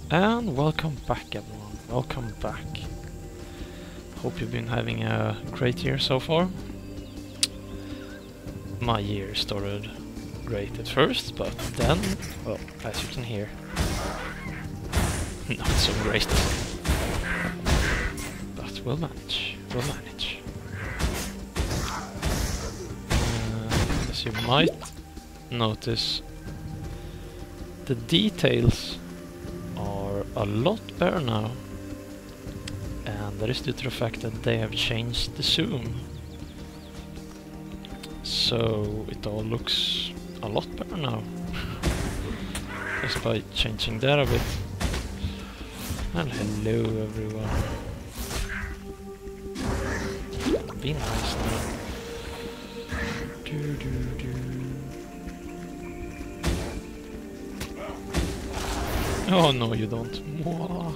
And welcome back, everyone. Welcome back. Hope you've been having a great year so far. My year started great at first, but then, well, as you can hear, not so great. But we'll manage. We'll manage. As you might notice, the details are a lot better now, and that is due to the fact that they have changed the zoom, so it all looks a lot better now just by changing that a bit. And hello everyone, be nice now. Oh no, you don't. Mwah.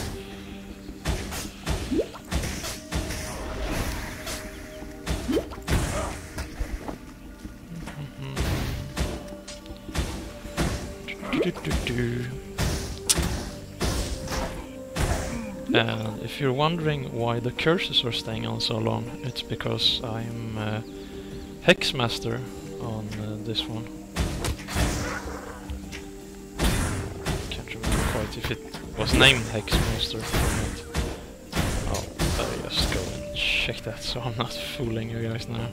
And if you're wondering why the curses are staying on so long, it's because I'm Hexmaster on this one. If it was named Hexmaster or not. Oh, I'll just go and check that so I'm not fooling you guys now.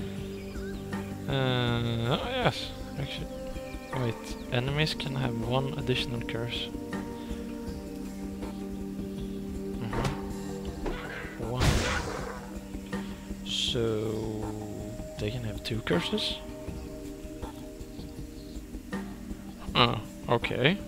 Oh yes, actually. Wait, enemies can have one additional curse. One. So they can have two curses? Oh, okay.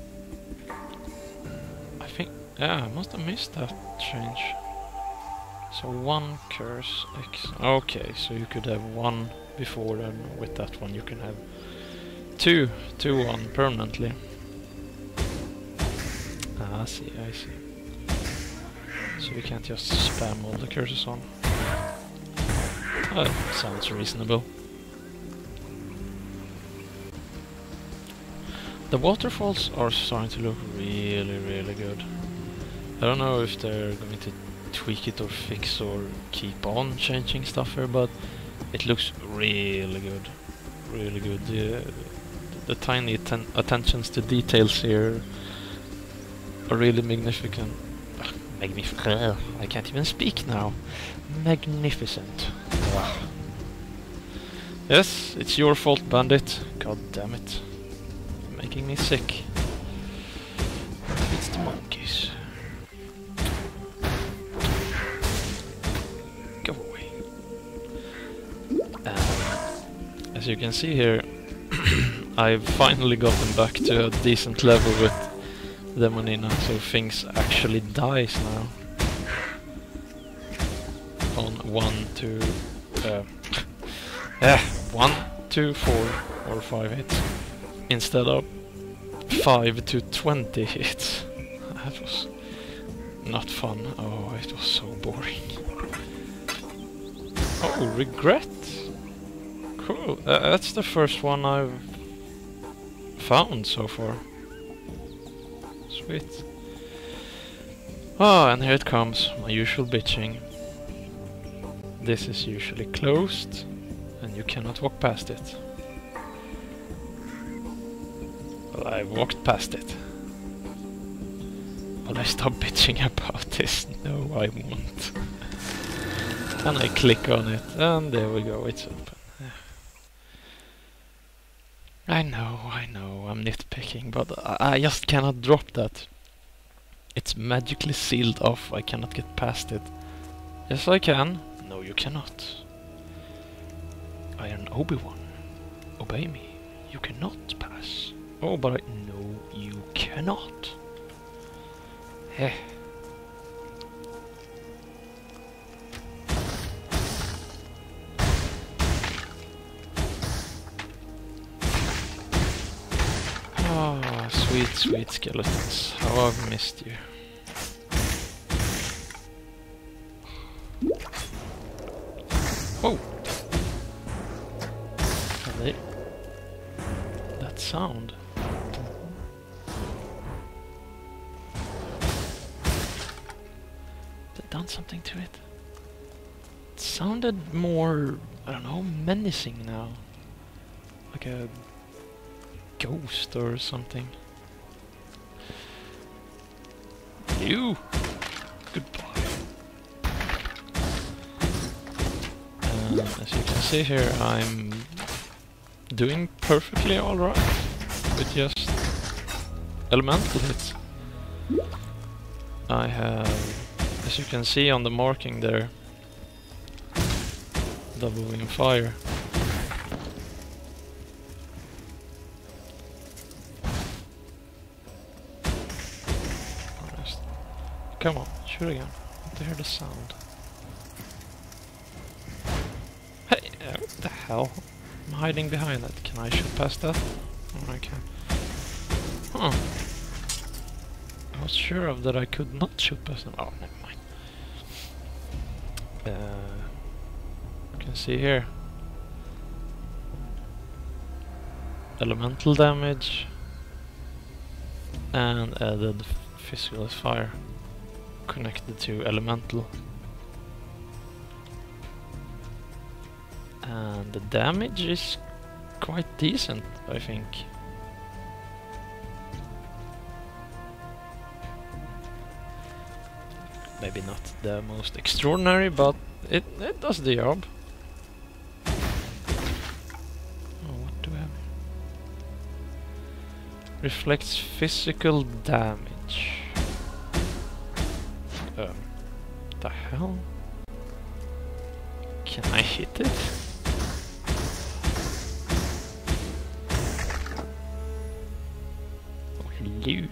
Yeah, I must have missed that change. So one curse X. Okay, so you could have one before, and with that one you can have two on permanently. Ah, I see. So you can't just spam all the curses on. Sounds reasonable. The waterfalls are starting to look really good. I don't know if they're going to tweak it or fix or keep on changing stuff here, but it looks really good. Really good. The tiny attentions to details here are really magnificent. Magnificent. I can't even speak now. Magnificent. Wow. Yes, it's your fault, Bandit. God damn it. You're making me sick. It's the monkeys. As you can see here, I've finally gotten back to a decent level with Demonina, so things actually dies now. On 1 to 1 to 4 or 5 hits instead of 5 to 20 hits. That was not fun. Oh, it was so boring. Oh, regret. Cool, that's the first one I've found so far. Sweet. Ah, and here it comes, my usual bitching. This is usually closed, and you cannot walk past it. Well, I walked past it. Will I stop bitching about this? No, I won't. And I click on it, and there we go, it's open. I know, I'm nitpicking, but I just cannot drop that. It's magically sealed off, I cannot get past it. Yes, I can. No, you cannot. I am Obi-Wan. Obey me. You cannot pass. Oh, but no, you cannot. Heh. Ah, sweet skeletons. How I've missed you. Whoa! That sound. add something to it. It sounded more, I don't know, menacing now. Like a ghost or something. You! Goodbye. As you can see here, I'm doing perfectly alright with just elemental hits. I have, as you can see on the marking there, double wing fire. Come on, shoot again. I want to hear the sound. Hey, what the hell? I'm hiding behind that. Can I shoot past that? Oh, I can. Huh. I was sure of that I could not shoot past them. Oh, never mind. You can see here. Elemental damage. And added physical fire. Connected to elemental. And the damage is quite decent, I think. Maybe not the most extraordinary, but it does the job. Oh, what do we have here? Reflects physical damage. The hell? Can I hit it? Oh, hello.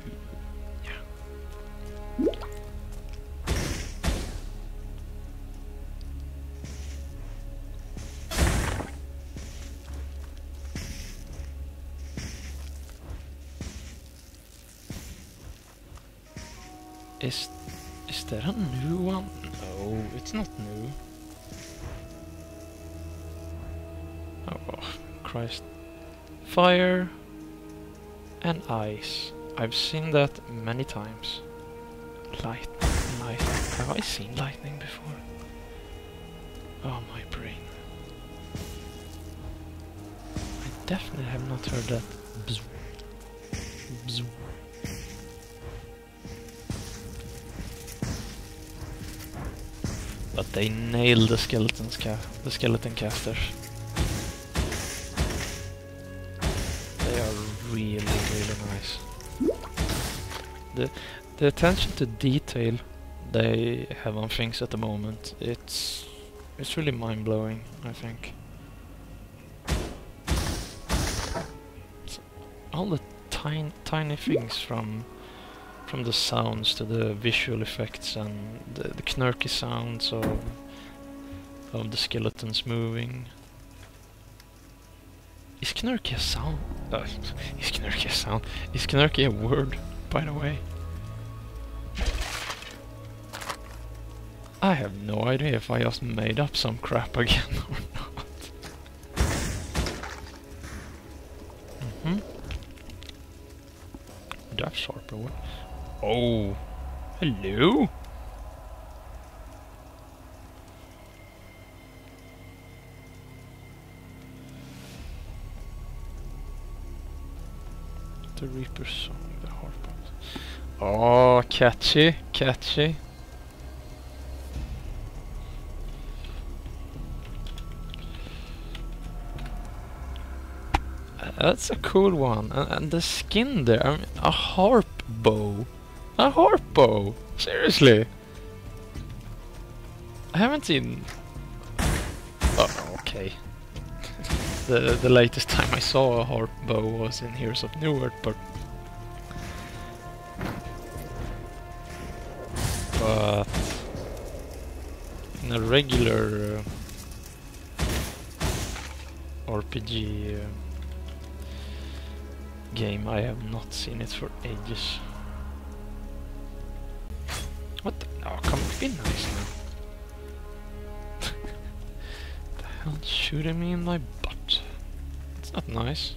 Is there a new one? No, it's not new. Oh, Christ. Fire and ice. I've seen that many times. Lightning. Have I seen lightning before? Oh, my brain. I definitely have not heard that. Bzz. Bzz. But they nailed the skeleton casters. They are really nice. The attention to detail they have on things at the moment, it's really mind-blowing, I think. It's all the tiny things from the sounds to the visual effects and the knurky sounds of the skeletons moving. Is knurky a sound? Is knurky a sound? Is knurky a word, by the way? I have no idea if I just made up some crap again or not. Do I have sharper wood? Oh, hello? The Reaper's song, the harp. Oh, catchy. That's a cool one. And the skin there, I mean, a harp bow. A harp bow! Seriously? I haven't seen... Oh, okay. the latest time I saw a harp bow was in Heroes of Newerth, but in a regular RPG game I have not seen it for ages. What the? Oh, come on, be nice now. The hell shooting me in my butt? It's not nice.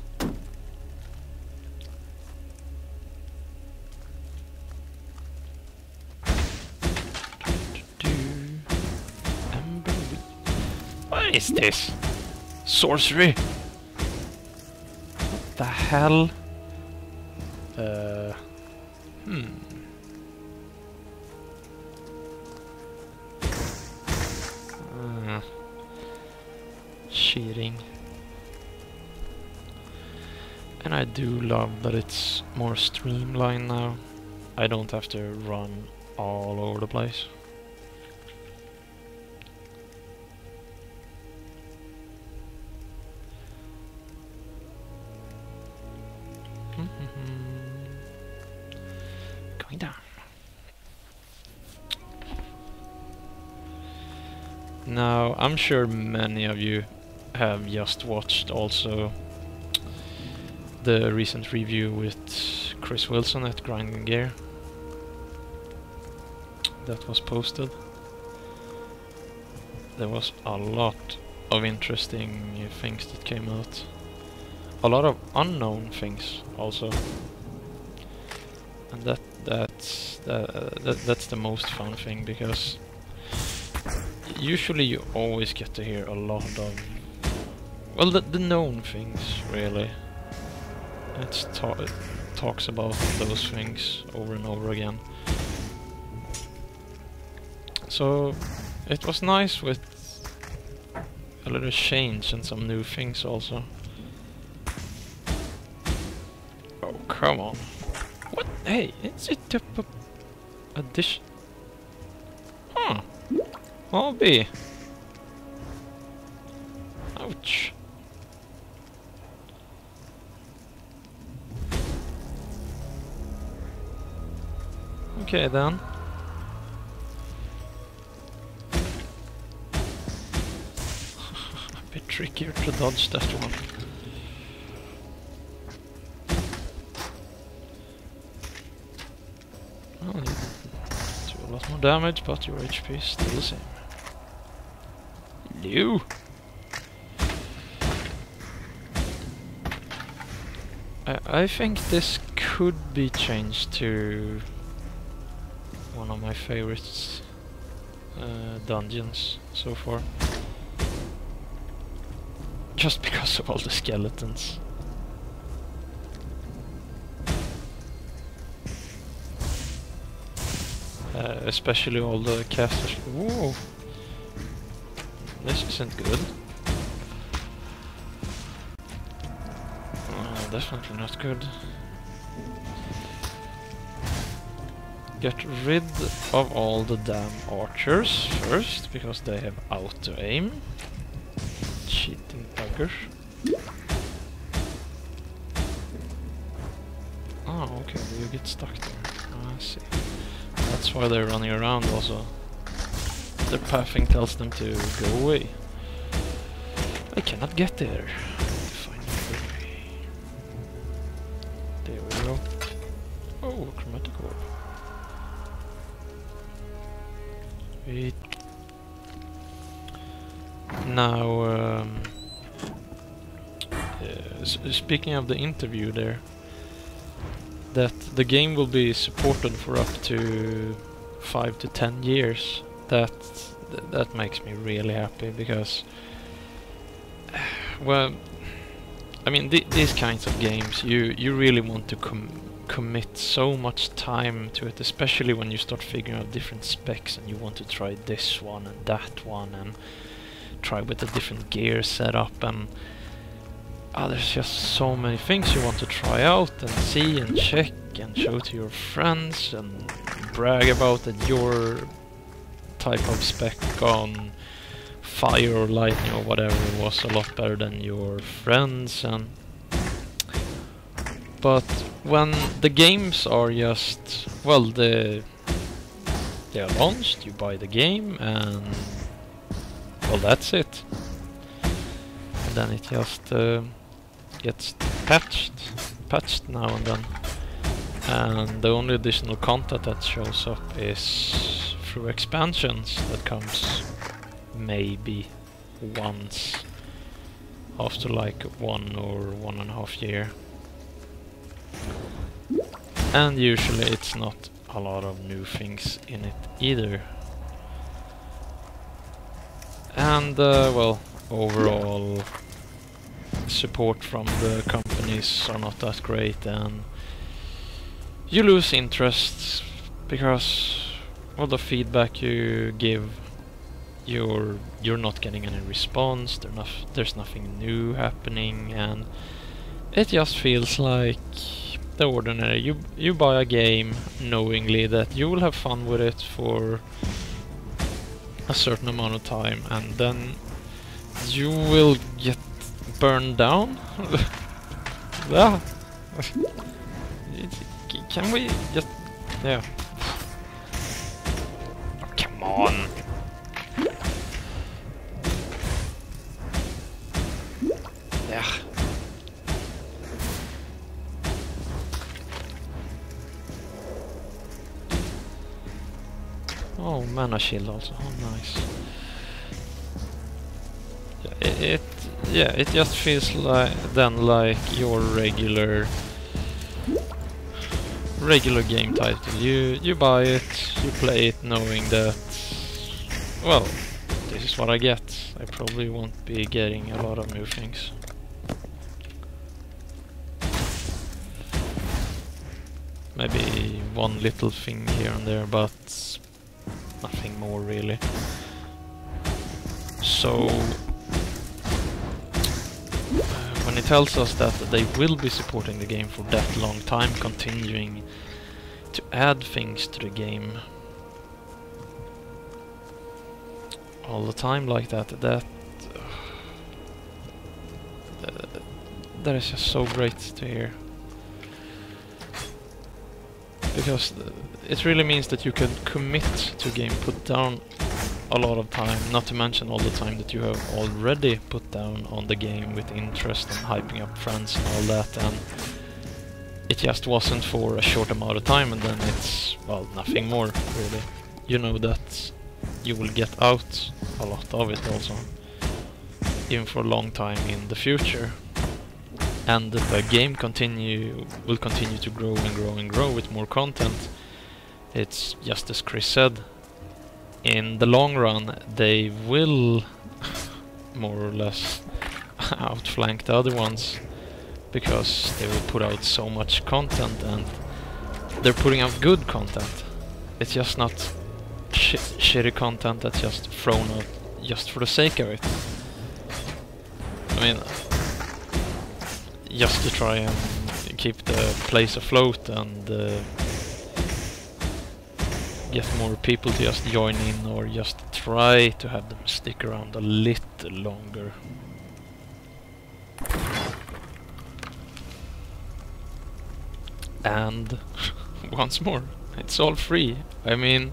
is this? Sorcery? What the hell? Cheating. And I do love that it's more streamlined now. I don't have to run all over the place. Going down. Now, I'm sure many of you have just watched also the recent review with Chris Wilson at Grinding Gear that was posted. There was a lot of interesting things that came out. A lot of unknown things also. And that's the most fun thing, because usually you always get to hear a lot of, well, the known things, really. It talks about those things over and over again. So it was nice with a little change and some new things also. Oh, come on. What? Hey, is it a dish? Huh. Hobby. Ouch. Okay then. A bit trickier to dodge that one. Well, you do a lot more damage, but your HP is still the same. No. I think this could be changed to one of my favorites dungeons so far. Just because of all the skeletons. Especially all the casters. Whoa! This isn't good. Definitely not good. Get rid of all the damn archers first, because they have auto-aim. Cheating buggers. Oh, okay, you get stuck there. Oh, I see. That's why they're running around also. Their pathing tells them to go away. I cannot get there. Find a way. There we go. Oh, a chromatic orb. Wait. Now, speaking of the interview there, that the game will be supported for up to 5 to 10 years. That makes me really happy, because well, I mean, these kinds of games, you really want to commit so much time to it, especially when you start figuring out different specs and you want to try this one and that one and try with a different gear setup, and there's just so many things you want to try out and see and check and show to your friends and brag about that your type of spec on fire or lightning or whatever was a lot better than your friends. And but when the games are just, well, they are launched, you buy the game and well, that's it. And then it just gets patched now and then. And the only additional content that shows up is through expansions that comes maybe once after like 1 or 1.5 years. And usually it's not a lot of new things in it either. And well, overall support from the companies are not that great, and you lose interest because all the feedback you give, you're not getting any response. There's nothing new happening, and it just feels like the ordinary. You buy a game knowingly that you will have fun with it for a certain amount of time, and then you will get burned down. Yeah. Can we just... yeah. Oh, come on. Yeah. Oh, mana shield also. Oh, nice. It just feels like your regular game title. You buy it, you play it knowing that, well, this is what I get. I probably won't be getting a lot of new things. Maybe one little thing here and there, but nothing more really. So when it tells us that they will be supporting the game for that long time, continuing to add things to the game all the time like that, that is just so great to hear. Because it really means that you can commit to a game, put down a lot of time, not to mention all the time that you have already put down on the game with interest and hyping up friends and all that, and it just wasn't for a short amount of time and then it's, well, nothing more really. You know that you will get out a lot of it also, even for a long time in the future. And the game will continue to grow and grow and grow with more content. It's just as Chris said, in the long run they will more or less outflank the other ones, because they will put out so much content, and they're putting out good content. It's just not shitty content that's just thrown out just for the sake of it. I mean, just to try and keep the place afloat and get more people to just join in, or just try to have them stick around a little longer. And once more, it's all free. I mean,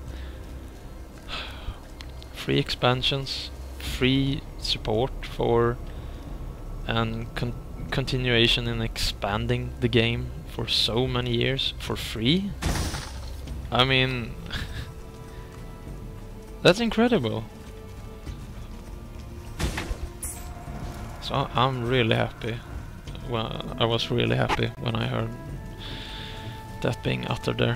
free expansions, free support for, and continuation in expanding the game for so many years for free. I mean, that's incredible. So I'm really happy. Well, I was really happy when I heard that being uttered there.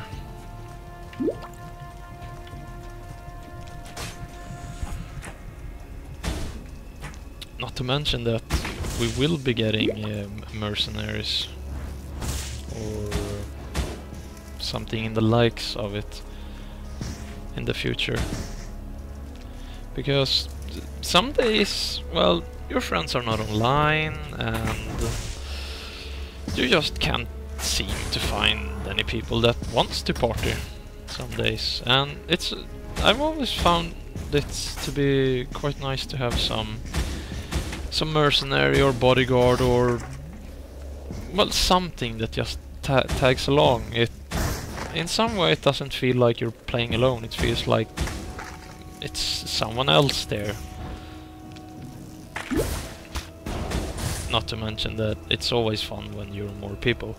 Not to mention that we will be getting mercenaries or something in the likes of it in the future. Because some days, well, your friends are not online and you just can't seem to find any people that wants to party some days. And I've always found it to be quite nice to have some mercenary or bodyguard, or, well, something that just tags along. It, in some way, it doesn't feel like you're playing alone. It feels like it's someone else there. Not to mention that it's always fun when you're more people.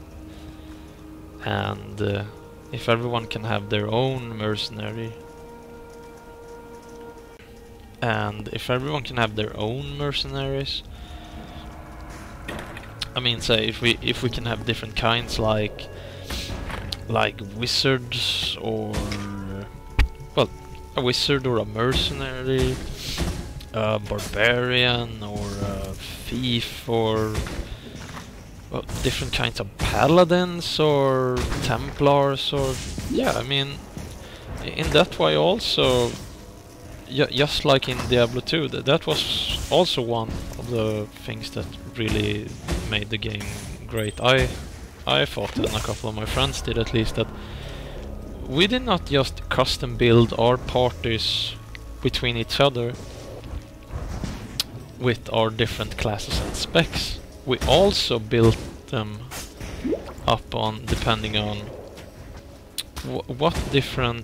And if everyone can have their own mercenary, and if everyone can have their own mercenaries, I mean, say if we can have different kinds, like wizards, or, well, a wizard or a mercenary, a barbarian or a thief or well, different kinds of paladins or templars or yeah, I mean in that way also just like in Diablo 2 that was also one of the things that really made the game great. I thought, and a couple of my friends did at least, that we did not just custom build our parties between each other with our different classes and specs. We also built them up on depending on what different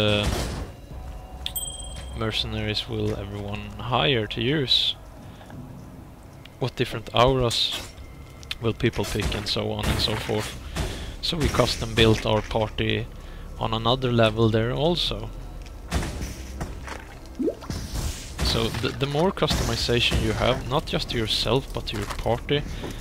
mercenaries will everyone hire to use, what different auras will people pick, and so on and so forth. So we custom built our party on another level there also. So the more customization you have, not just to yourself but to your party,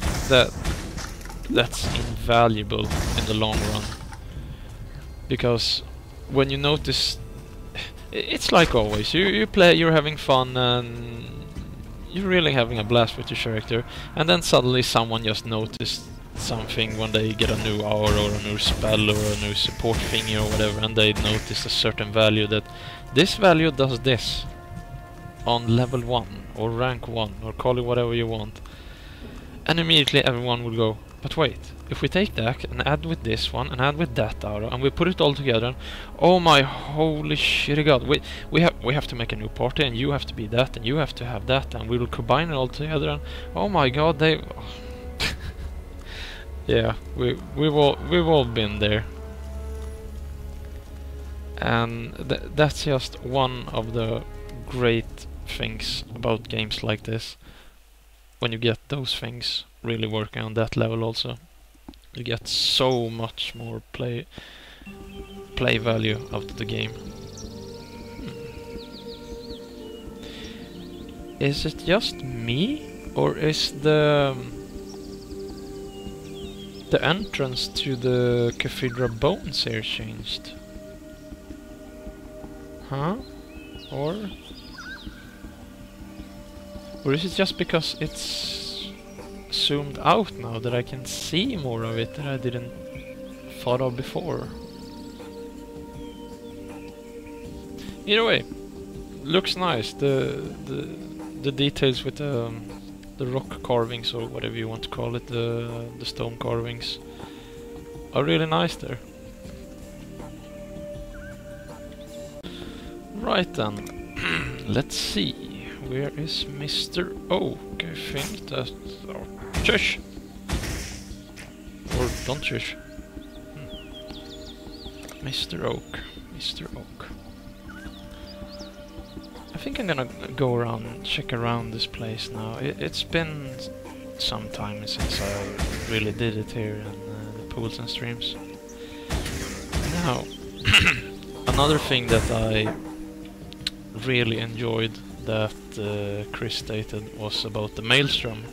that's invaluable in the long run. Because when you notice, it's like always, you play, you're having fun and you're really having a blast with your character, and then suddenly someone just noticed something when they get a new aura or a new spell or a new support thingy or whatever, and they notice a certain value, that this value does this on level 1 or rank 1 or call it whatever you want, and immediately everyone will go, but wait, if we take that and add with this one and add with that aura and we put it all together, and oh my holy shit god, we have to make a new party, and you have to be that and you have to have that, and we will combine it all together, and oh my god, they yeah, we've all been there. And that's just one of the great things about games like this. When you get those things really working on that level also, you get so much more play value out of the game. Is it just me, or is the entrance to the Cathedral Bones here changed? Huh? Or is it just because it's zoomed out now that I can see more of it that I didn't thought of before? Either way, looks nice. The details with the rock carvings, or whatever you want to call it, the stone carvings, are really nice there. Right then, let's see. Where is Mr. Oak? I think that... Oh, shush! Or don't shush. Mr. Oak. Mr. Oak. I think I'm gonna go around and check around this place now. It's been some time since I really did it here in the pools and streams. Now, another thing that I really enjoyed that Chris stated was about the Maelstrom.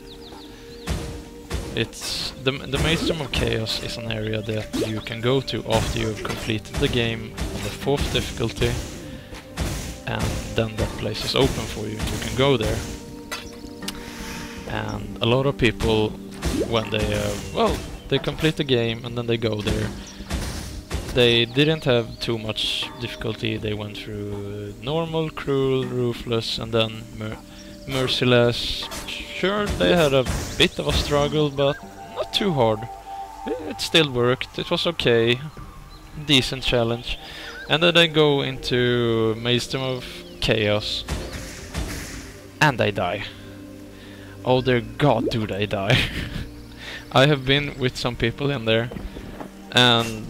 It's the Maelstrom of Chaos is an area that you can go to after you've completed the game on the 4th difficulty, and then that place is open for you and you can go there. And a lot of people, when they complete the game and then they go there, they didn't have too much difficulty. They went through normal, cruel, ruthless, and then merciless. Sure, they had a bit of a struggle, but not too hard. It still worked. It was okay. Decent challenge. And then they go into Maelstrom of Chaos, and they die. Oh dear god, do they die. I have been with some people in there, and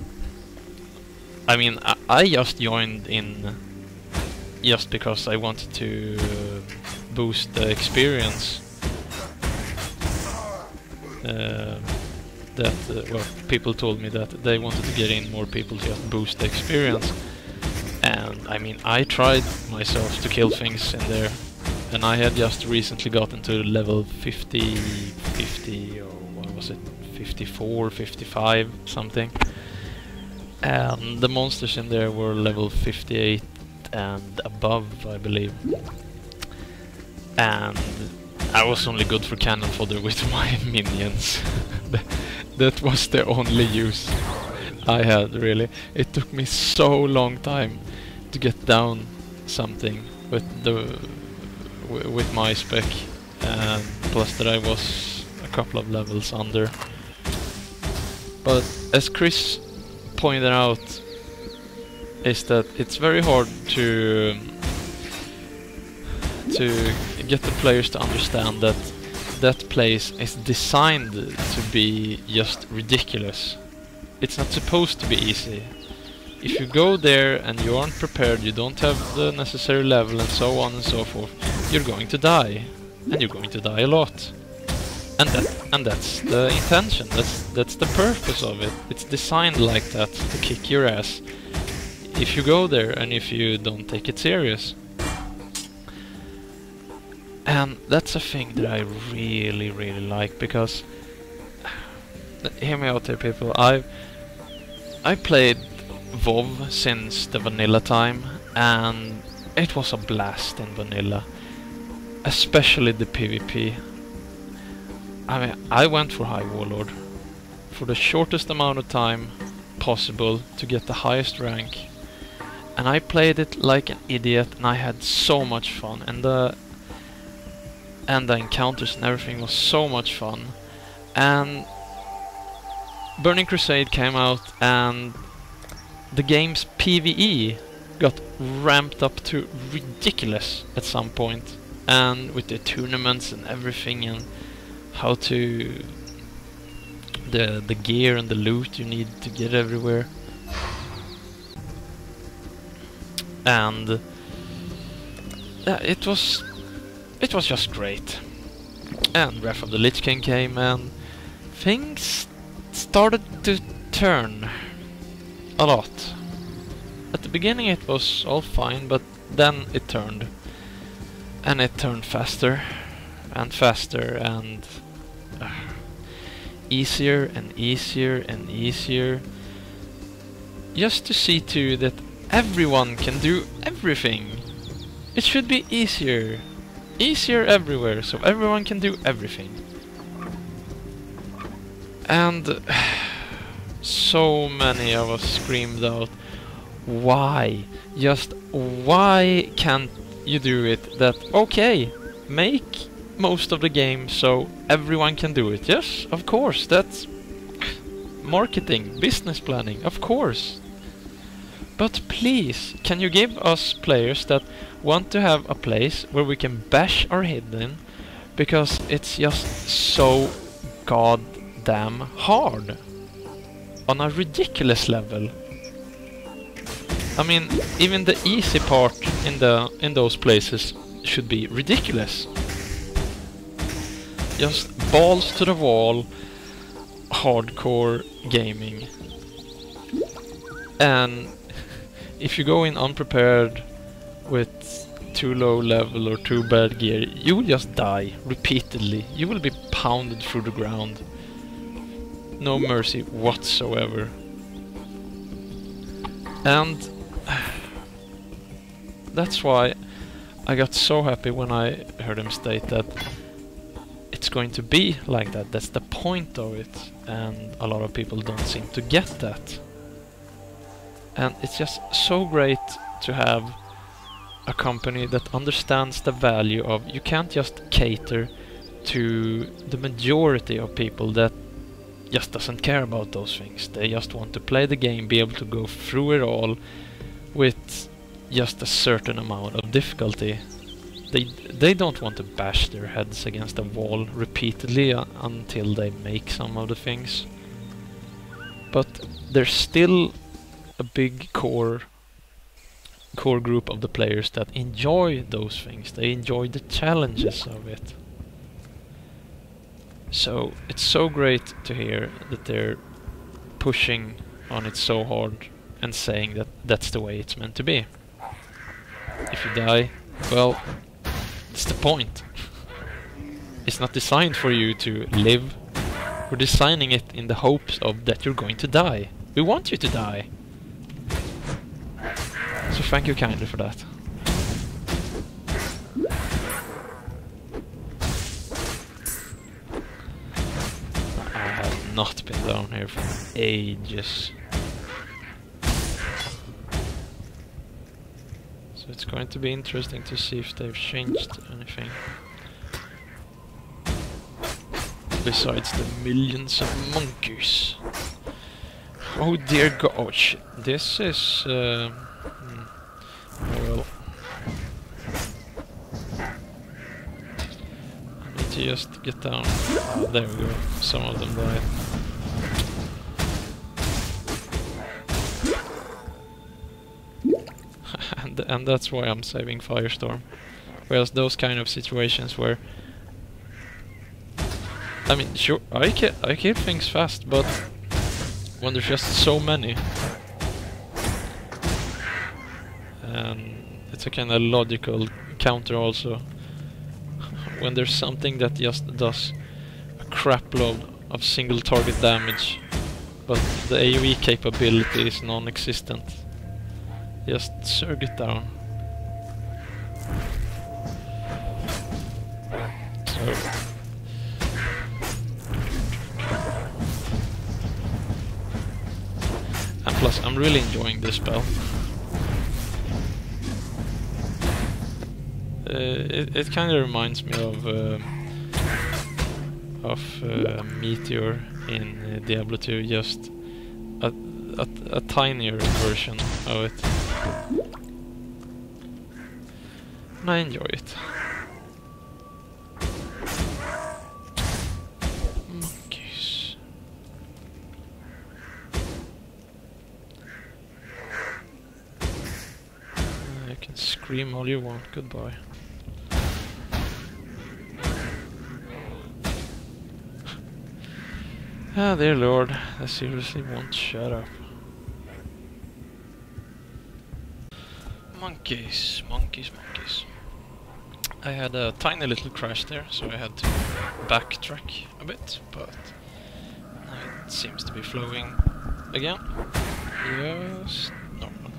I mean, I just joined in just because I wanted to boost the experience. Well, people told me that they wanted to get in more people to just boost the experience. And I mean, I tried myself to kill things in there, and I had just recently gotten to level 50, or what was it, 54, 55, something. And the monsters in there were level 58 and above, I believe. and I was only good for cannon fodder with my minions. That was the only use I had, really. It took me so long time to get down something with my spec, and plus that I was a couple of levels under. But as Chris pointed out, is that it's very hard to get the players to understand that that place is designed to be just ridiculous. It's not supposed to be easy. If you go there and you aren't prepared, you don't have the necessary level and so on and so forth, you're going to die. And you're going to die a lot. And that's the intention, that's the purpose of it. It's designed like that, to kick your ass if you go there and if you don't take it serious. And that's a thing that I really, really like, because hear me out here, people. I played WoW since the vanilla time, and it was a blast in vanilla, especially the PvP. I mean, I went for High Warlord for the shortest amount of time possible to get the highest rank, and I played it like an idiot, and I had so much fun, and the encounters and everything was so much fun. And Burning Crusade came out, and the game's PvE got ramped up to ridiculous at some point, and with the tournaments and everything, and how to the gear and the loot you need to get everywhere. And it was just great. And Wrath of the Lich King came, and things started to turn a lot. At the beginning it was all fine, but then it turned. And it turned faster and faster, and easier and easier and easier. Just to see to that everyone can do everything. It should be easier. Easier everywhere, so everyone can do everything. And so many of us screamed out, why? Just why can't you do it? That, okay, make most of the game so everyone can do it. Yes, of course, that's marketing, business planning, of course. But please, can you give us players that want to have a place where we can bash our head in, because it's just so goddamn hard on a ridiculous level. I mean, even the easy part in those places should be ridiculous. Just balls to the wall, hardcore gaming. And if you go in unprepared with too low level or too bad gear, you will just die repeatedly. You will be pounded through the ground. No mercy whatsoever. And that's why I got so happy when I heard him state that it's going to be like that. That's the point of it. And a lot of people don't seem to get that. And it's just so great to have a company that understands the value of, you can't just cater to the majority of people that just doesn't care about those things. They just want to play the game, be able to go through it all with just a certain amount of difficulty. They don't want to bash their heads against a wall repeatedly until they make some of the things. But there's still a big core group of the players that enjoy those things. They enjoy the challenges of it. So it's so great to hear that they're pushing on it so hard and saying that that's the way it's meant to be. If you die, well, it's the point. It's not designed for you to live. We're designing it in the hopes of that you're going to die. We want you to die. So thank you kindly for that. not been down here for ages. So it's going to be interesting to see if they've changed anything. Besides the millions of monkeys. Oh dear god, oh shit, this is... oh well. I need to just get down. There we go, some of them died. and that's why I'm saving Firestorm. Whereas those kind of situations where... I mean, sure, I kill things fast, but when there's just so many, and it's a kind of logical counter also. When there's something that just does a crap load of single target damage, but the AoE capability is non-existent, just surge it down. So. And plus, I'm really enjoying this spell. It kind of reminds me of Meteor in Diablo 2, just a tinier version of it. And I enjoy it. Monkeys. You can scream all you want, goodbye. Ah, dear lord, I seriously won't shut up. Monkeys, monkeys, monkeys. I had a tiny little crash there, so I had to backtrack a bit, but now it seems to be flowing again. Yes, normal.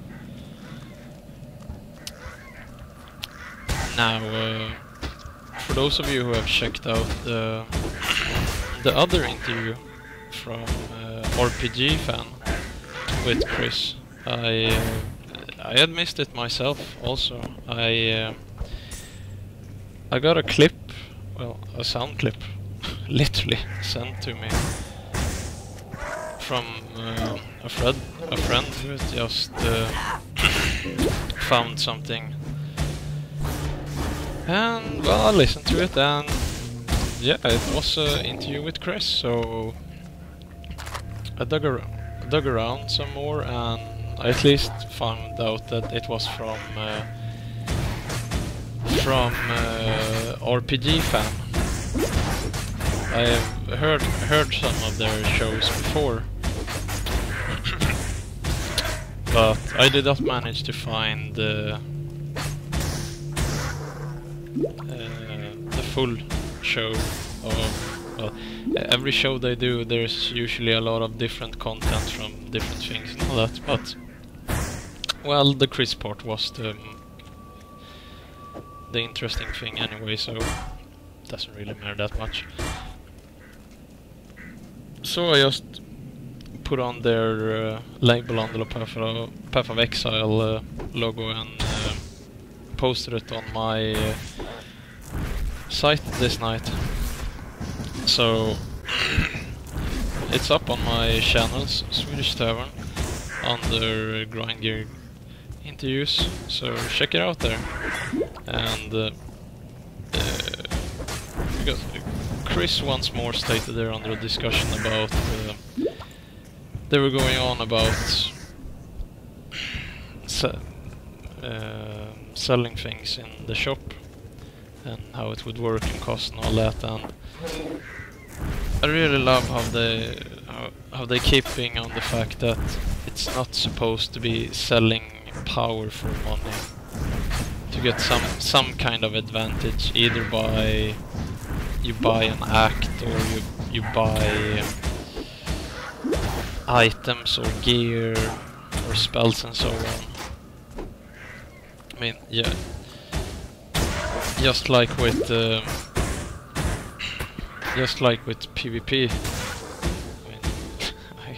Now, for those of you who have checked out the other interview from RPG Fan with Chris, I had missed it myself also. I got a clip, well, a sound clip, literally sent to me from a friend who had just found something. And well, I listened to it, and yeah, it was an interview with Chris, so I dug around some more, and I at least found out that it was from RPG Fan. I have heard some of their shows before, but I did not manage to find the full show of, well, every show they do, there's usually a lot of different content from different things and all that, but well, the Chris part was the interesting thing anyway, so it doesn't really matter that much. So I just put on their label on the Path of Exile logo and posted it on my site this night. So it's up on my channels, Swedish Tavern, under Grind Gear interviews, so check it out there. And because Chris once more stated there under a discussion about they were going on about selling things in the shop and how it would work and cost and all that, and I really love how they keeping on the fact that it's not supposed to be selling power for money, to get some kind of advantage, either by you buy an act or you buy items or gear or spells and so on. I mean, yeah, just like with PvP,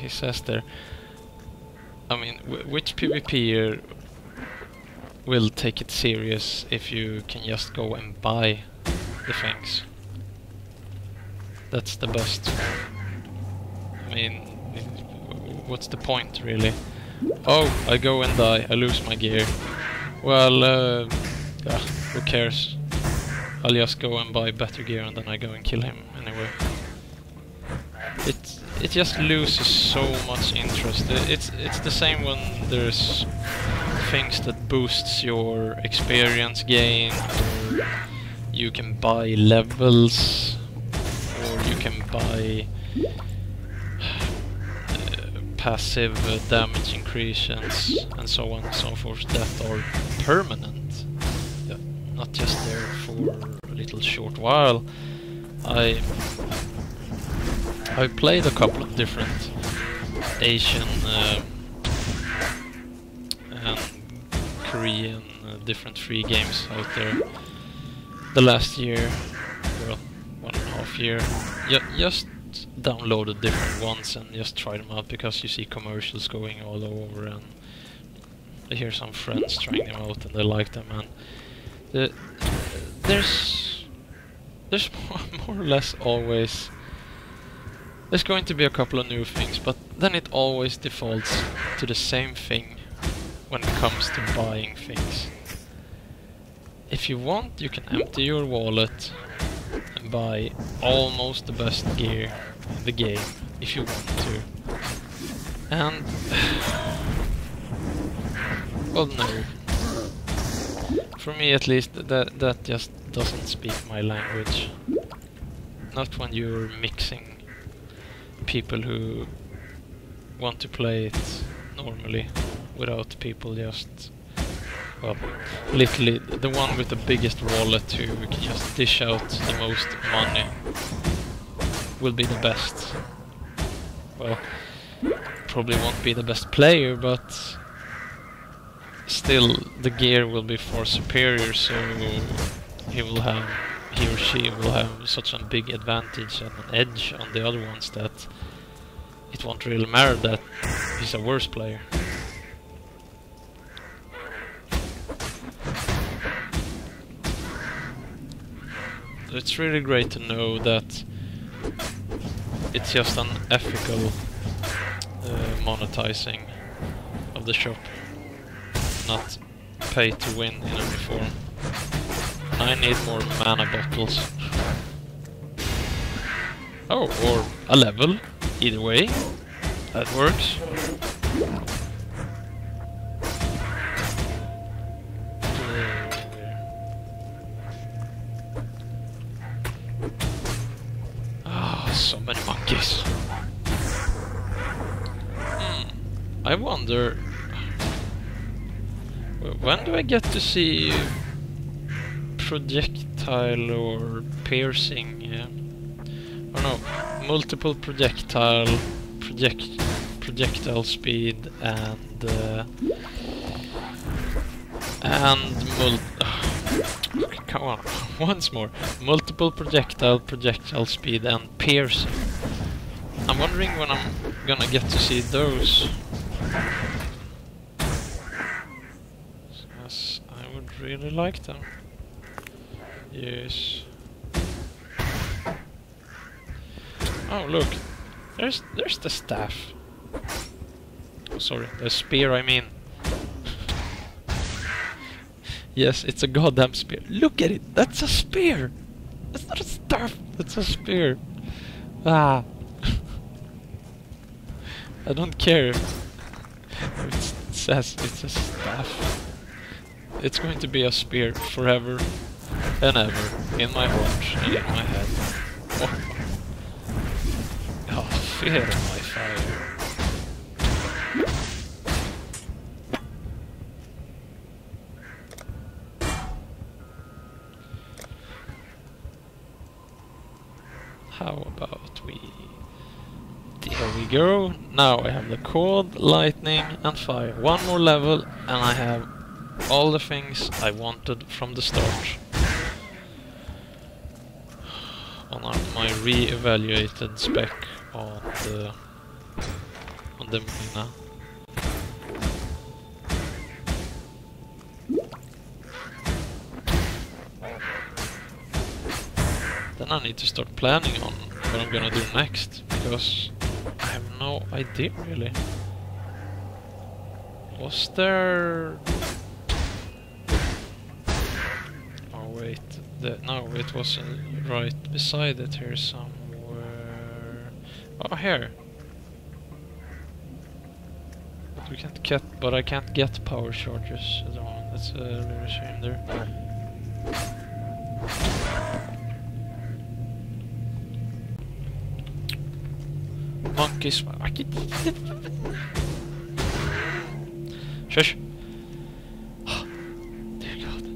he says there. I mean, which PvPer will take it serious if you can just go and buy the things? That's the best. I mean, what's the point, really? Oh, I go and die, I lose my gear. Well, yeah, who cares? I'll just go and buy better gear and then I go and kill him anyway. It just loses so much interest. It's the same when there's things that boosts your experience gain, or you can buy levels, or you can buy passive damage increases and so on and so forth that are permanent, not just there for a little short while. I played a couple of different Asian and Korean different free games out there the last year, well, 1.5 year. Just downloaded different ones and just tried them out because you see commercials going all over, and I hear some friends trying them out and they like them, and there's more or less always there's going to be a couple of new things, but then it always defaults to the same thing when it comes to buying things. If you want, you can empty your wallet and buy almost the best gear in the game, if you want to. And... well, no. For me at least, that just doesn't speak my language. Not when you're mixing people who want to play it normally, without people just... well, literally, the one with the biggest wallet who can just dish out the most money will be the best. Well, probably won't be the best player, but still the gear will be far superior, so he or she will have such a big advantage and an edge on the other ones that it won't really matter that he's a worse player. It's really great to know that it's just an ethical monetizing of the shop, not pay to win in any form. I need more mana bottles. Oh, or a level. Either way, that works. So many monkeys. I wonder, when do I get to see projectile or piercing? Or no, multiple projectile speed and come on, once more. Multiple projectile speed and piercing. I'm wondering when I'm gonna get to see those. Yes, I would really like them. Yes. Oh, look. There's the staff. Oh, sorry, the spear, I mean. Yes, it's a goddamn spear. Look at it! That's a spear! That's not a staff! That's a spear! Ah! I don't care if it says it's a staff. It's going to be a spear forever and ever in my heart and in my head. Oh, fear my fire. How about we... There we go. Now I have the cold, lightning and fire. One more level and I have all the things I wanted from the start. On my re-evaluated spec on the the mina. Then I need to start planning on what I'm gonna do next, because I have no idea really. Was there... Oh wait, no, it wasn't right beside it here somewhere. Oh, here. But we can't get, but I can't get power charges at the moment. That's a little shame there. Monkeys. Shush. Dear God.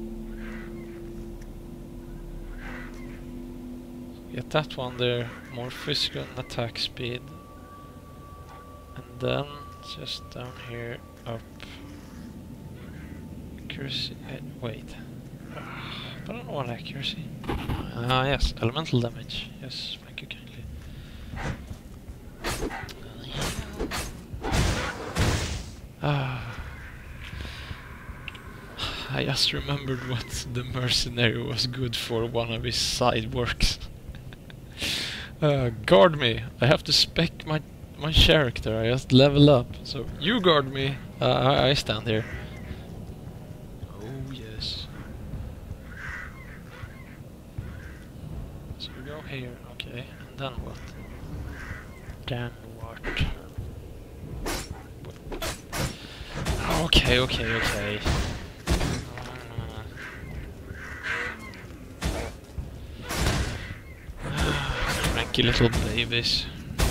Get that one there. More physical and attack speed. And then just down here up. Accuracy. Wait. I don't know what accuracy. Ah, yes. Elemental damage. Yes, thank you kindly. I just remembered what the mercenary was good for, one of his side works. Guard me. I have to spec my character. I just level up. So you guard me. I stand here. Oh yes. So we go here. Okay. And then what? Then what? Okay. Cranky little babies.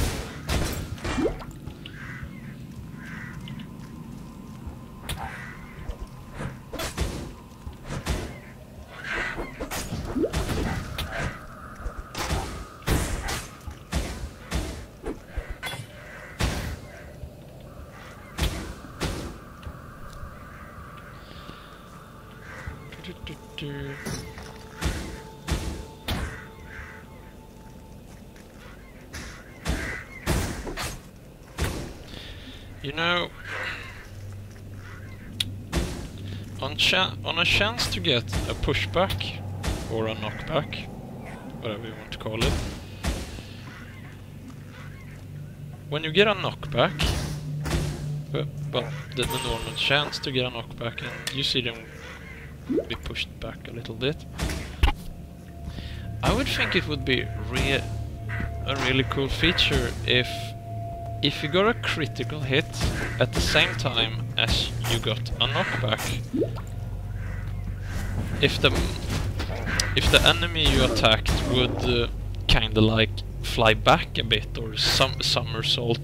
You know, on a chance to get a pushback or a knockback, whatever you want to call it, when you get a knockback, but the normal chance to get a knockback, and you see them be pushed back a little bit, I would think it would be a really cool feature if you got a critical hit at the same time as you got a knockback. If the enemy you attacked would kinda like fly back a bit or somersault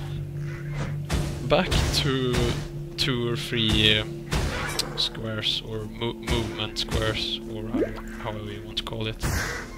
back to 2 or 3 squares or movement squares, or however you want to call it.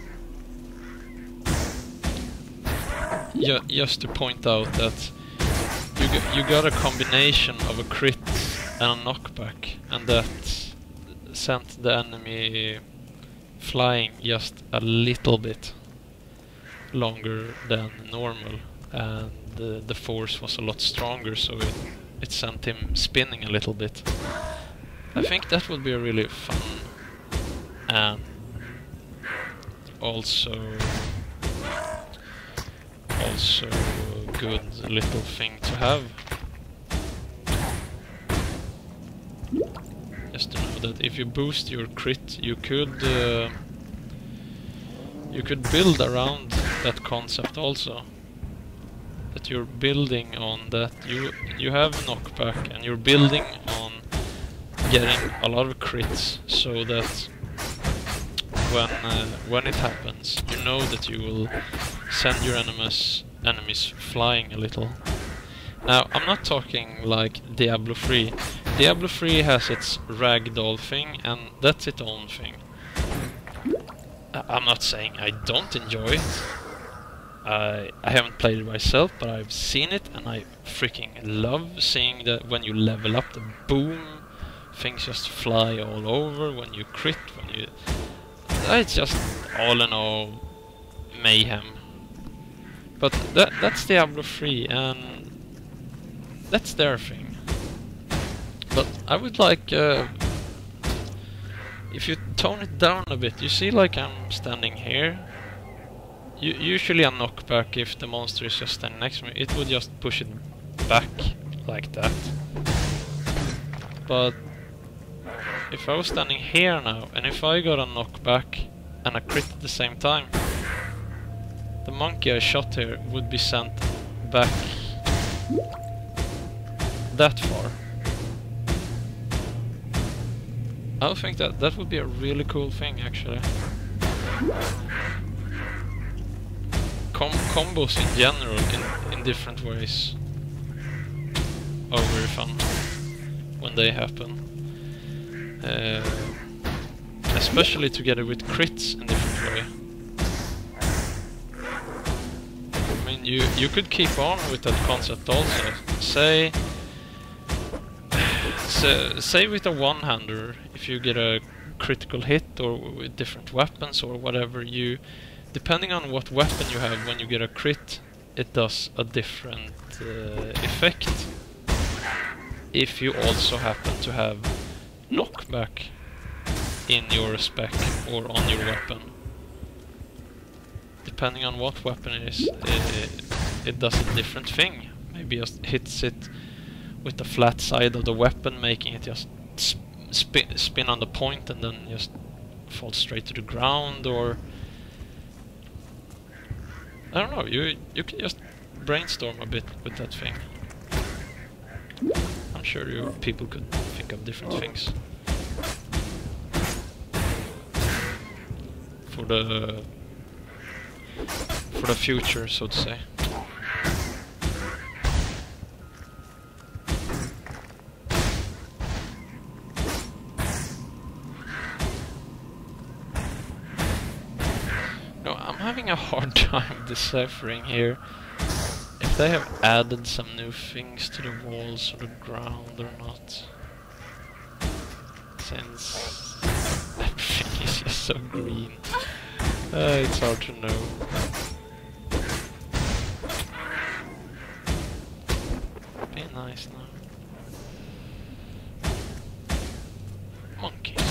Yeah, just to point out that you got a combination of a crit and a knockback, and that sent the enemy flying just a little bit longer than normal, and the force was a lot stronger, so it sent him spinning a little bit. I think that would be a really fun and also a good little thing to have. Just to know that if you boost your crit, you could build around that concept also. That you're building on that you have knockback, and you're building on getting a lot of crits, so that when it happens, you know that you will send your enemies flying a little. Now, I'm not talking like Diablo 3. Diablo 3 has its ragdoll thing, and that's its own thing. I'm not saying I don't enjoy it. I haven't played it myself, but I've seen it, and I freaking love seeing that when you level up, the boom, things just fly all over, when you crit, it's just all in all mayhem. But that's Diablo 3, and that's their thing. But I would like, if you tone it down a bit, you see like I'm standing here. Usually a knockback, if the monster is just standing next to me, it would just push it back like that. But if I was standing here now, and if I got a knockback and a crit at the same time, the monkey I shot here would be sent back that far. I think that would be a really cool thing, actually. Combos in general, in different ways, are very fun when they happen. Especially together with crits in different way. I mean, you could keep on with that concept also. Say with a one-hander, if you get a critical hit or with different weapons or whatever, depending on what weapon you have, when you get a crit, it does a different effect. If you also happen to have knockback in your spec or on your weapon, depending on what weapon it is, it does a different thing. Maybe just hits it with the flat side of the weapon, making it just spin on the point and then just fall straight to the ground, or I don't know, you can just brainstorm a bit with that thing. I'm sure people could think of different things for the future, so to say. No, I'm having a hard time deciphering here if they have added some new things to the walls or the ground or not, since everything is just so green. It's hard to know. Be nice now. Monkeys.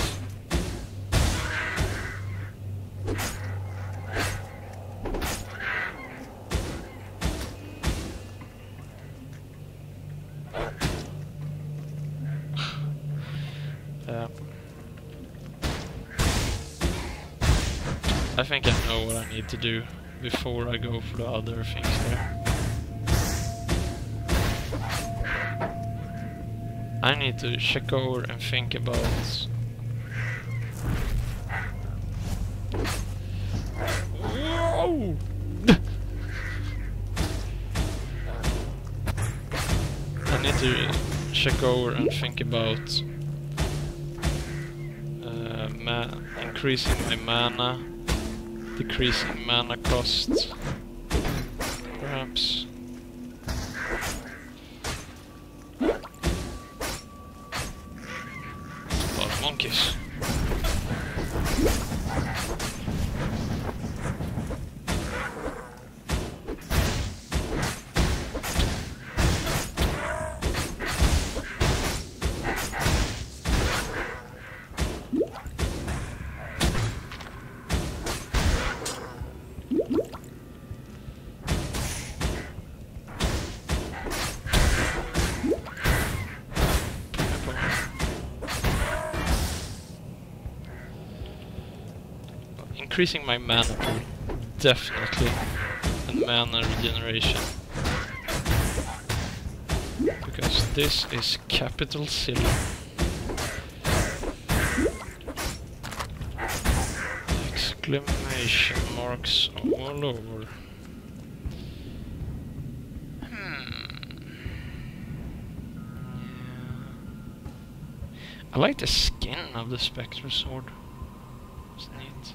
I think I know what I need to do before I go for the other things there. I need to check over and think about whoa! I need to check over and think about increasing my mana, decreasing mana cost, perhaps. A lot of monkeys. Increasing my mana pool, definitely, and mana regeneration, because this is capital silly. Exclamation marks all over. I like the skin of the Spectre sword. It's neat.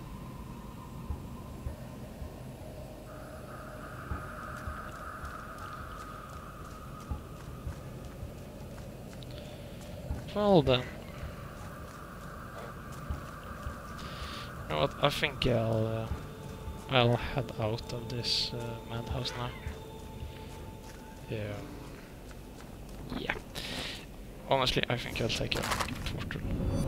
Well then. You know what? I think I'll head out of this madhouse now. Yeah. Yeah. Honestly, I think I'll take a portal.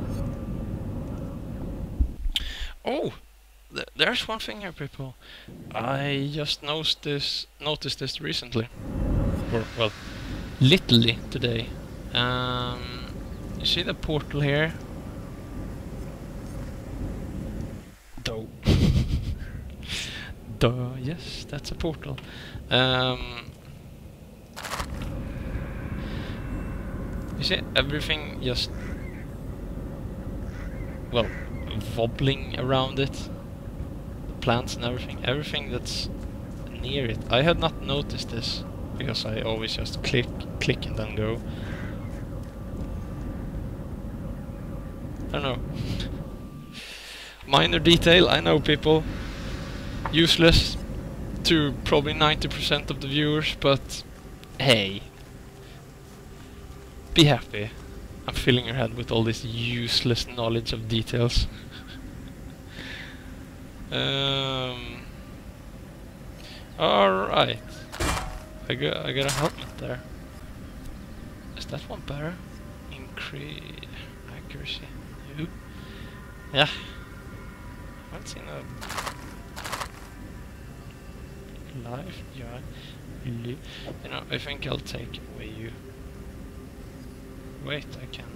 Oh! There's one thing here, people. I just noticed this recently. Or, well, literally today. You see the portal here? Duh. Duh, yes, that's a portal. You see everything just, well, wobbling around it. The plants and everything that's near it. I had not noticed this because I always just click and then go. I don't know. Minor detail, I know, people. Useless to probably 90% of the viewers, but hey. Be happy. I'm filling your head with all this useless knowledge of details. Alright. I got a helmet there. Is that one better? Increase accuracy. Nope. Yeah. I haven't seen a life. Yeah. You know, I think I'll take away you. Wait, I can.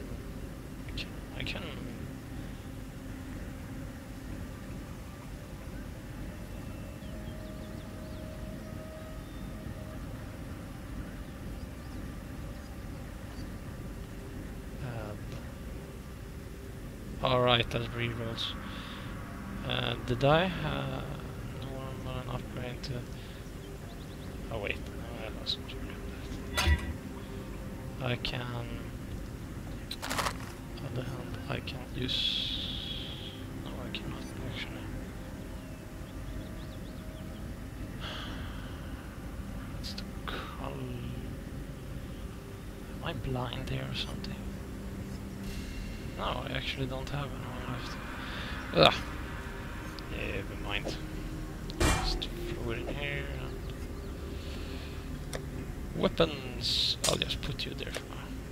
Alright, that's rerolls. Did I have normal and upgrade to... Oh wait, no, I wasn't doing that. I can... On the other hand, I can use... No, I cannot actually. What's the color? Am I blind here or something? No, I actually don't have anyone left. Ugh. Yeah, never mind. Just throw it in here. And weapons. I'll just put you there for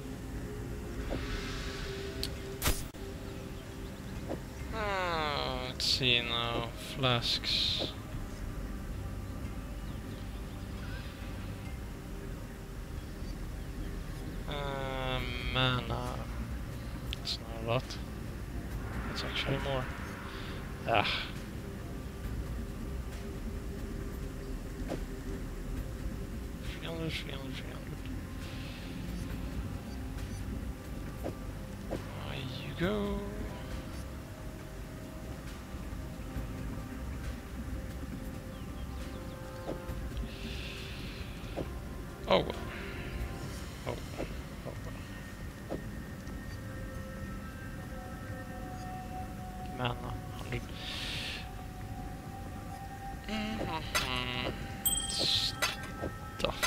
now. Let's see now. Flasks. Mana. That's not a lot. That's actually more. Ah. $300. There you go. Oh well. Oh well. Oh well. Mana, 100. Stuff.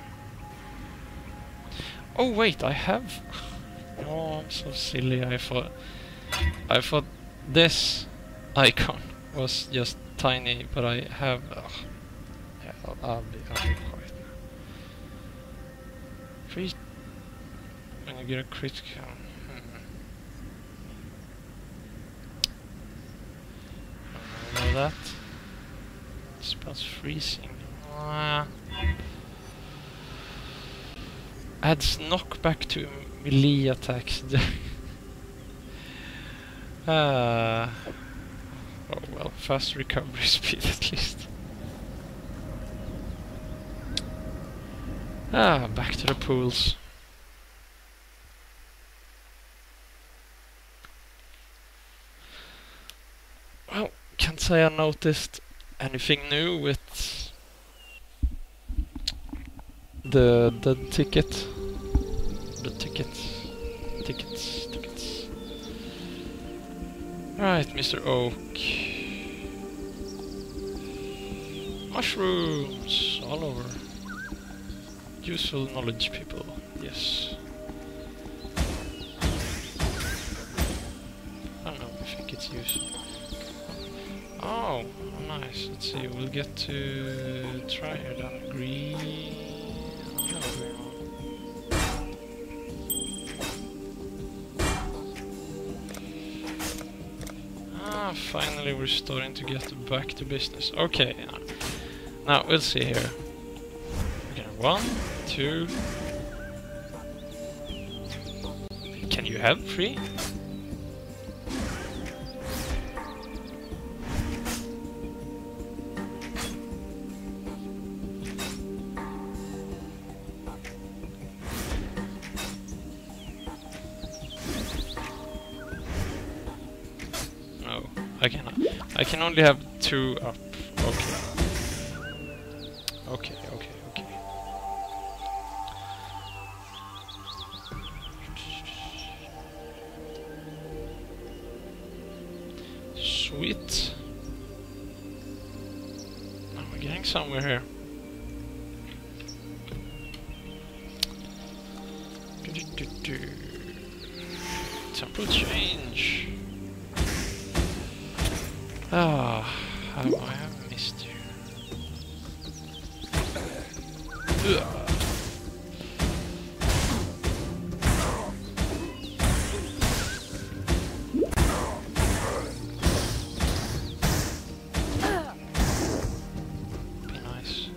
Oh wait, I have. Oh, I'm so silly. I thought this icon was just tiny, but I have. Yeah, I'll be quiet now. Freeze when you get a critical. I know that. Spells freezing. Adds knockback to melee attacks. Oh well, fast recovery speed at least. Back to the pools. Well, can't say I noticed anything new with the ticket. The tickets. Right, Mr. Oak. Mushrooms all over. Useful knowledge, people. Yes. I don't know, I think it's useful. Oh, nice. Let's see, we'll get to try here then. Green. Ah, finally we're starting to get back to business. Okay, now we'll see here. Okay, 1, 2... Can you have 3? No, I cannot. I can only have 2 up. Okay. Okay. Sweet. Now we're getting somewhere here. Temporal change. Ah, how I have missed you. Ugh. Be nice.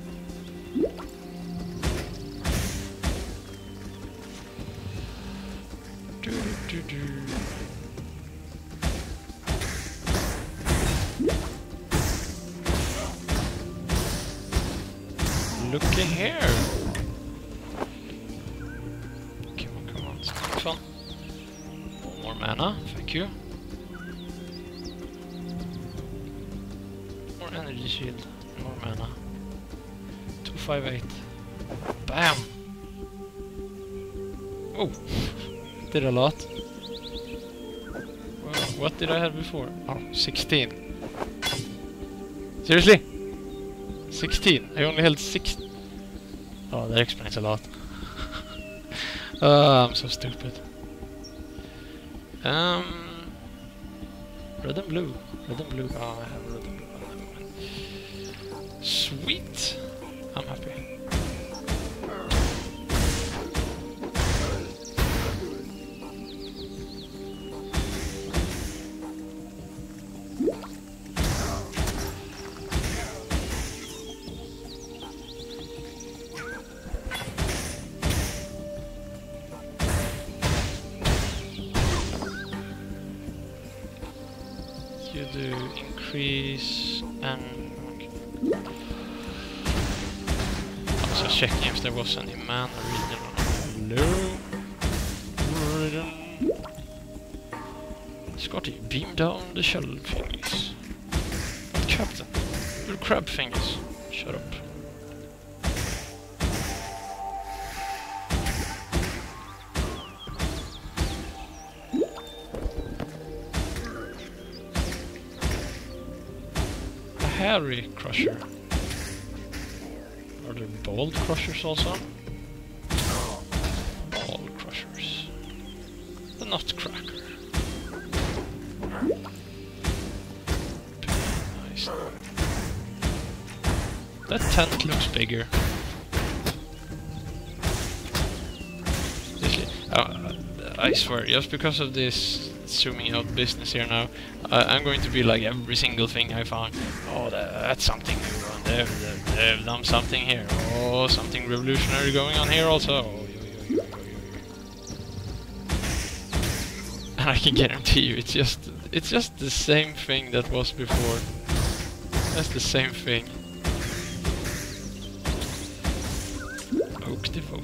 Looky here! Come on, it's fun. More mana, thank you. More energy shield, more mana. 258. Bam! Oh! Did a lot. Well, what did I have before? Oh, 16. Seriously? 16. I only held 6. Oh, that explains a lot. I'm so stupid. Red and blue. Red and blue. Oh, I have red and blue. Oh, never mind. Sweet. I'm happy. You do increase and... I was just checking if there was any mana region. No. Scotty, beam down the shell thingies. But Captain, your crab thingies. Shut up. Hairy crusher. Are there bold crushers also? Ball crushers. The nutcracker. Nice. That tent looks bigger. I swear, just because of this zooming out business here now, I'm going to be like every single thing I found. Oh, that's something new, and they've done something here. Oh, something revolutionary going on here also. Oh, and I can guarantee you, it's just the same thing that was before. That's the same thing. Oak devoted.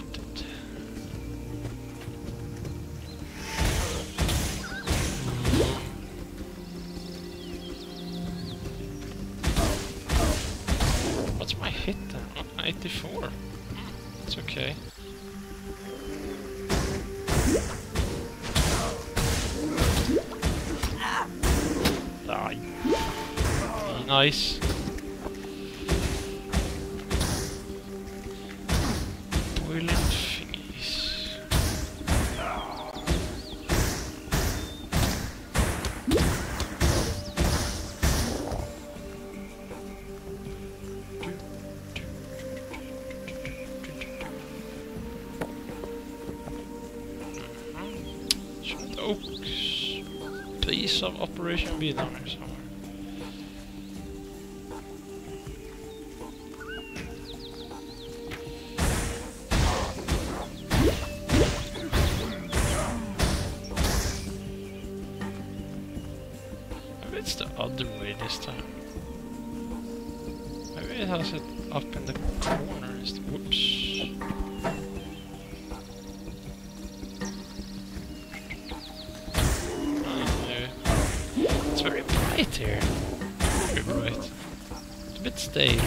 What's my hit then? 84. It's okay. Die. Nice. Boiling thingies. Oaks. Piece of Operation B down here somewhere. Maybe it's the other way this time. Maybe it has it up in the corner. Whoops. It's very bright here. Very bright. It's a bit stale.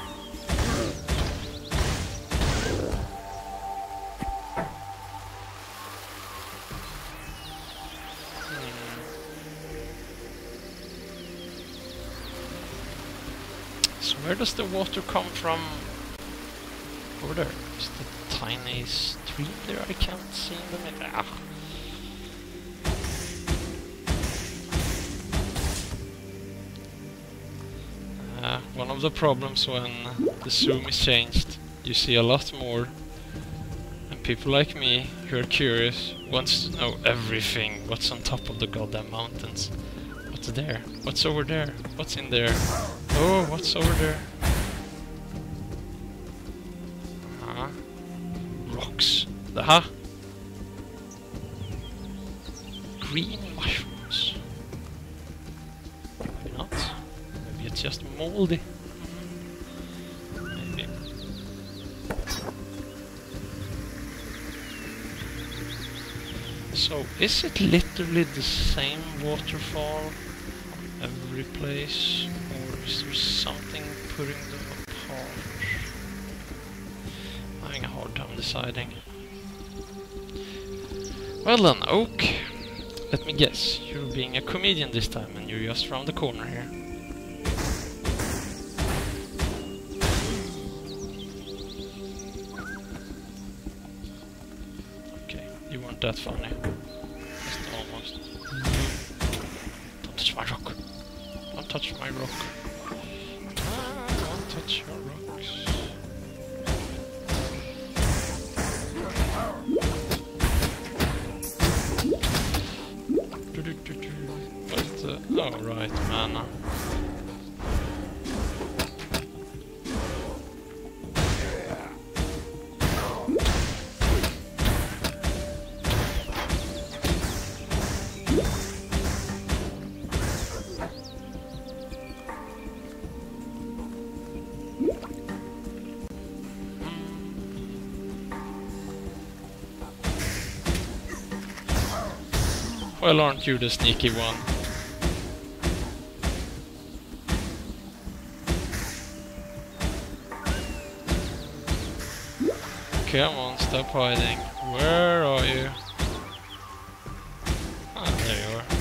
So where does the water come from? Over there. Is the tiny stream there? I can't see in the middle. Ah. One of the problems when the zoom is changed, you see a lot more, and people like me who are curious wants to know everything. What's on top of the goddamn mountains? What's there? What's over there? What's in there? Oh, what's over there? Rocks. Aha! Green mushrooms. Maybe not. Maybe it's just moldy. Maybe. So, is it literally the same waterfall every place? Or is there something putting them apart? I'm having a hard time deciding. Well then, Oak, let me guess, you're being a comedian this time and you're just around the corner here. Okay, you weren't that funny. Just almost. Don't touch my rock. Don't touch my rock. Don't touch your rocks. What's the... Oh, right, mana. Well, aren't you the sneaky one? Come on, stop hiding. Where are you? Ah, there you are.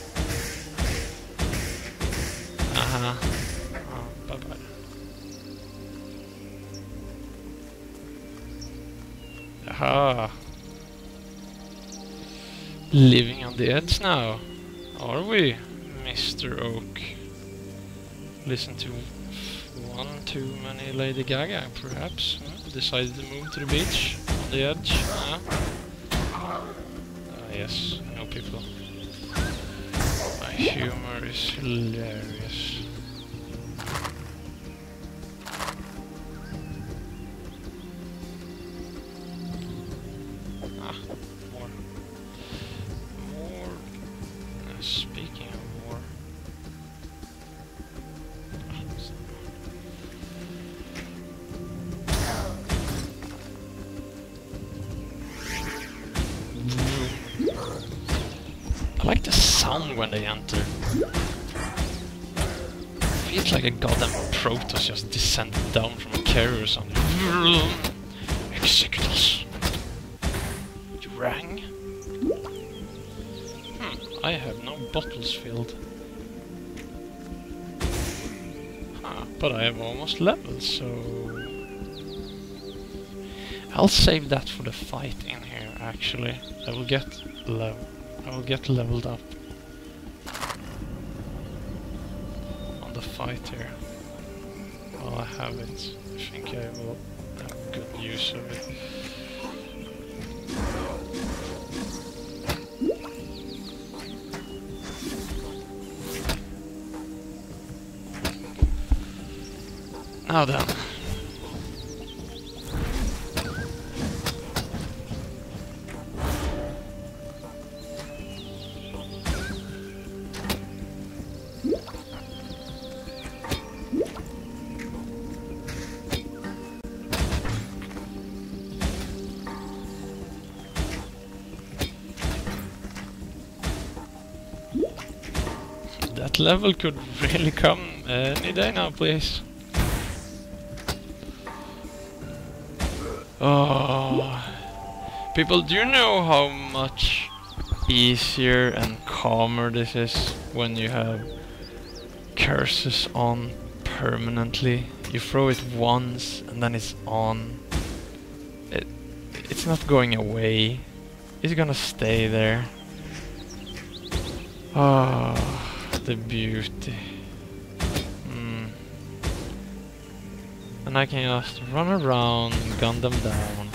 Aha. Oh, bye-bye. Aha. Living on the edge now, are we, Mr. Oak? Listen to one too many Lady Gaga, perhaps? Decided to move to the beach on the edge? Yes, I know people. My humor is hilarious. Speaking of war, I like the sound when they enter. Feels like a goddamn Protoss just descended down from a carrier or something. Execute us. You rang? I have no bottles filled. But I have almost levels, so... I'll save that for the fight in here, actually. I will get leveled up on the fight here. While I have it, I think I will have good use of it. Now then. That level could really come any day now, please. Oh, people, do you know how much easier and calmer this is when you have curses on permanently? You throw it once and then it's on. It's not going away. It's gonna stay there. Oh, the beauty. And I can just run around and gun them down.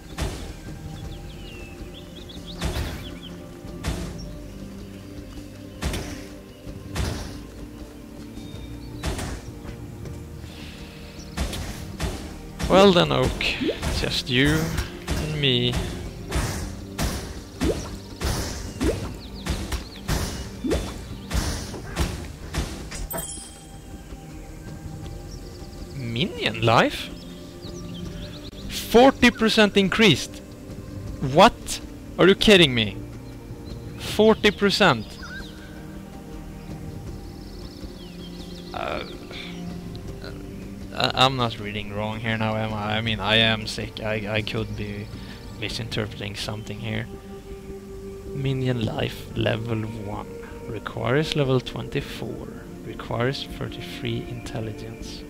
Well then, Oak, it's just you and me. Minion life? 40% increased? What? Are you kidding me? 40%? I'm not reading wrong here now, am I? I mean, I am sick. I could be misinterpreting something here. Minion life level 1. Requires level 24. Requires 33 intelligence.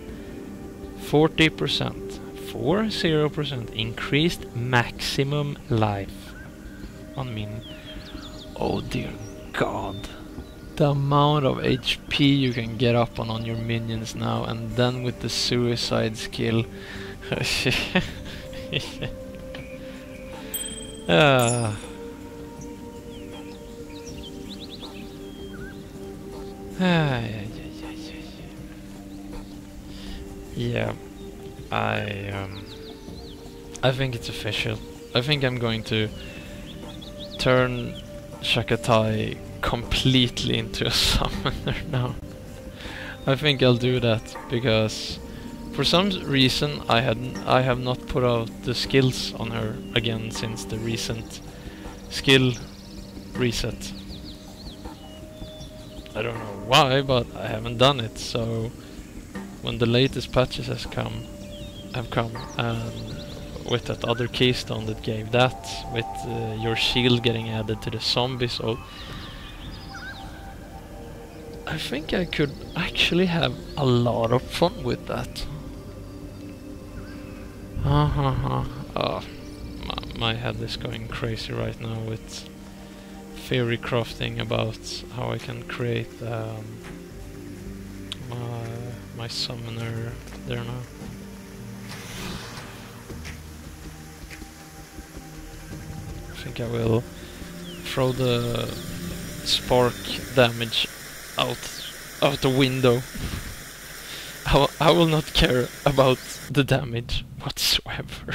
40%. 40% increased maximum life on minion. Oh dear God. The amount of HP you can get up on your minions now, and then with the suicide skill. Yeah, I think it's official. I think I'm going to turn Chagatai completely into a summoner now. I think I'll do that because for some reason I have not put out the skills on her again since the recent skill reset. I don't know why, but I haven't done it. So when the latest patches have come, and with that other keystone that gave that, with your shield getting added to the zombie, so I think I could actually have a lot of fun with that. Oh, my head is going crazy right now with theory crafting about how I can create my summoner there now. I think I will throw the spark damage out the window. I will not care about the damage whatsoever.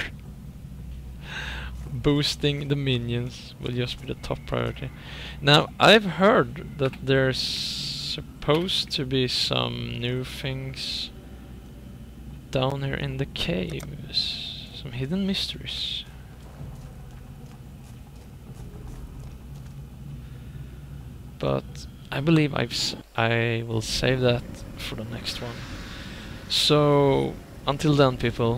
Boosting the minions will just be the top priority. Now, I've heard that there's supposed to be some new things down here in the caves. Some hidden mysteries. But I believe I will save that for the next one. So, until then, people,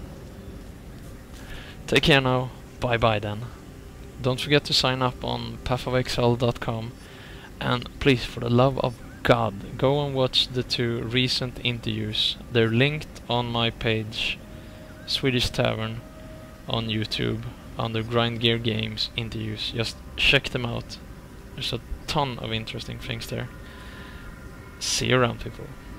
take care now. Bye bye then. Don't forget to sign up on pathofexile.com, and please, for the love of God, go and watch the 2 recent interviews. They're linked on my page, Swedish Tavern, on YouTube, under Grind Gear Games interviews. Just check them out. There's a ton of interesting things there. See you around, people.